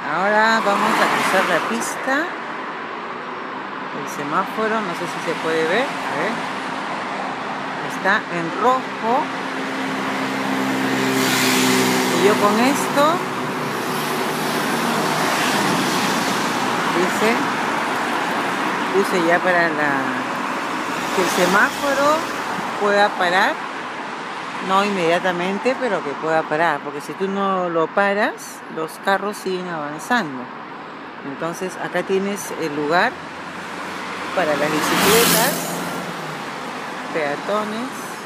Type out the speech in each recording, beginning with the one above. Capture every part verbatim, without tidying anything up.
Ahora vamos a cruzar la pista. El semáforo, no sé si se puede ver. A ver. Está en rojo. Y yo con esto dice, puse ya para la que el semáforo pueda parar, no inmediatamente, pero que pueda parar, porque si tú no lo paras, los carros siguen avanzando. Entonces acá tienes el lugar para las bicicletas, peatones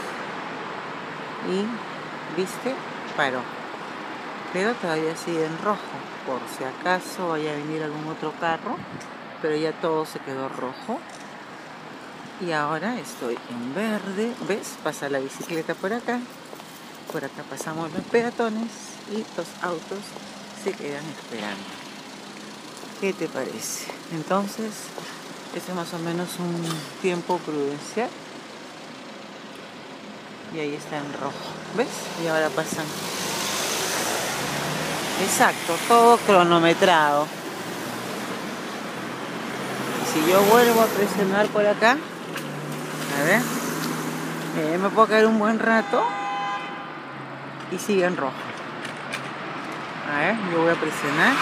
y, ¿viste? Paró. Pero todavía sigue en rojo, por si acaso vaya a venir algún otro carro, pero ya todo se quedó rojo. Y ahora estoy en verde, ¿ves? Pasa la bicicleta por acá, por acá pasamos los peatones y los autos se quedan esperando. ¿Qué te parece? Entonces, ese es más o menos un tiempo prudencial. Y ahí está en rojo, ¿ves? Y ahora pasan. Exacto, todo cronometrado. Si yo vuelvo a presionar por acá, a ver, eh, me puedo caer un buen rato y sigue en rojo. A ver, yo voy a presionar.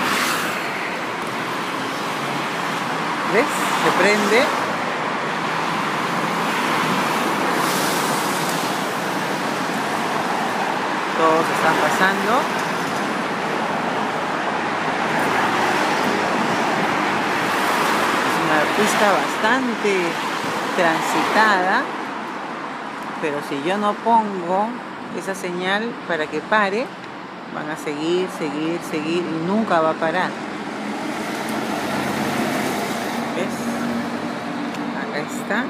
¿Ves? Se prende. Todos están pasando. Pista bastante transitada, pero si yo no pongo esa señal para que pare, van a seguir, seguir, seguir y nunca va a parar. ¿Ves? Acá está.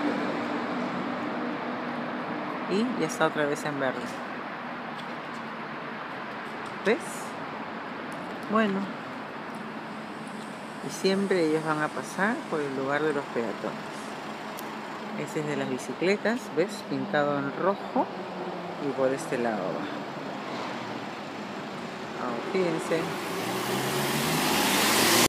Y ya está otra vez en verde. ¿Ves? Bueno. Y siempre ellos van a pasar por el lugar de los peatones. Ese es de las bicicletas, ¿ves? Pintado en rojo. Y por este lado va. Oh, fíjense.